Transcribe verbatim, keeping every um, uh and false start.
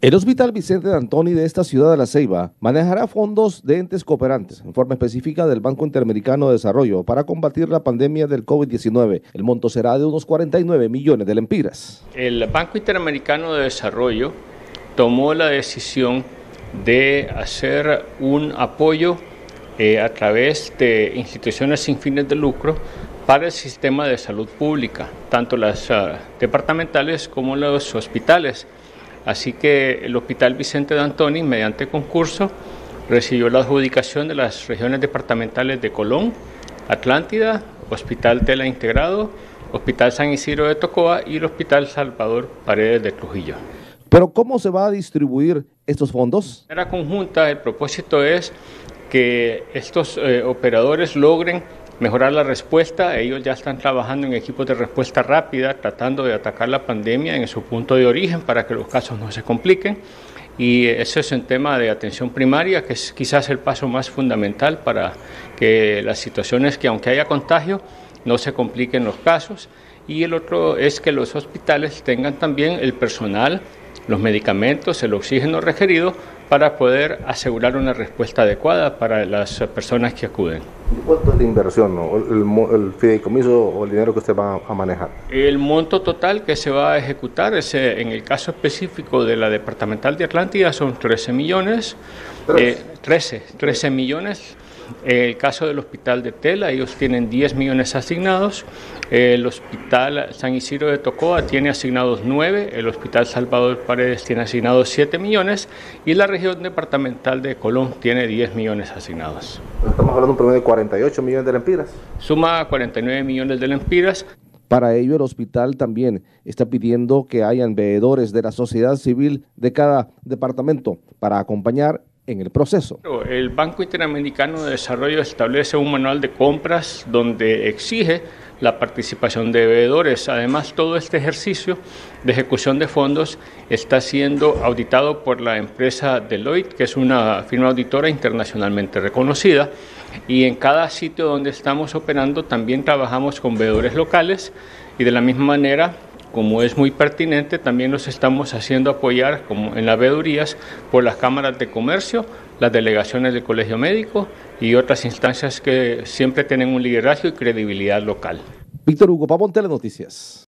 El Hospital Vicente D'Antoni de esta ciudad de La Ceiba manejará fondos de entes cooperantes, en forma específica del Banco Interamericano de Desarrollo, para combatir la pandemia del COVID diecinueve. El monto será de unos cuarenta y nueve millones de lempiras. El Banco Interamericano de Desarrollo tomó la decisión de hacer un apoyo eh, a través de instituciones sin fines de lucro para el sistema de salud pública, tanto las uh, departamentales como los hospitales. Así que el Hospital Vicente D'Antoni, mediante concurso, recibió la adjudicación de las regiones departamentales de Colón, Atlántida, Hospital Tela Integrado, Hospital San Isidro de Tocoa y el Hospital Salvador Paredes de Trujillo. ¿Pero cómo se va a distribuir estos fondos? De manera conjunta, el propósito es que estos eh, operadores logren mejorar la respuesta. Ellos ya están trabajando en equipos de respuesta rápida, tratando de atacar la pandemia en su punto de origen para que los casos no se compliquen. Y eso es un tema de atención primaria, que es quizás el paso más fundamental para que las situaciones que, aunque haya contagio, no se compliquen los casos. Y el otro es que los hospitales tengan también el personal, los medicamentos, el oxígeno requerido para poder asegurar una respuesta adecuada para las personas que acuden. ¿Cuánto es la inversión, o el, el fideicomiso o el dinero que usted va a manejar? El monto total que se va a ejecutar es, en el caso específico de la Departamental de Atlántida, son trece millones. Eh, trece, trece millones. El caso del Hospital de Tela, ellos tienen diez millones asignados. El Hospital San Isidro de Tocoa tiene asignados nueve. El Hospital Salvador Paredes tiene asignados siete millones. Y la región departamental de Colón tiene diez millones asignados. Estamos hablando de un promedio de cuarenta y ocho millones de lempiras. Suma cuarenta y nueve millones de lempiras. Para ello, el hospital también está pidiendo que hayan veedores de la sociedad civil de cada departamento para acompañar en el proceso. El Banco Interamericano de Desarrollo establece un manual de compras donde exige la participación de veedores. Además, todo este ejercicio de ejecución de fondos está siendo auditado por la empresa Deloitte, que es una firma auditora internacionalmente reconocida, y en cada sitio donde estamos operando también trabajamos con veedores locales y de la misma manera, como es muy pertinente, también los estamos haciendo apoyar, como en las veedurías, por las cámaras de comercio, las delegaciones del Colegio Médico y otras instancias que siempre tienen un liderazgo y credibilidad local. Víctor Hugo Pavón, Telenoticias.